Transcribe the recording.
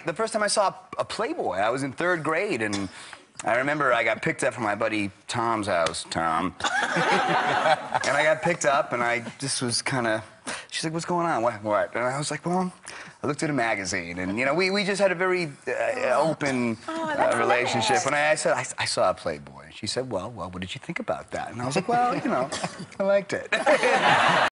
The first time I saw a Playboy, I was in 3rd grade, and I remember I got picked up from my buddy Tom's house, Tom. And I got picked up, and I just was kind of... She's like, what's going on? What? And I was like, well, I looked at a magazine, and, you know, we just had a very open relationship. And I said, I saw a Playboy. And she said, well, what did you think about that? And I was like, well, you know, I liked it.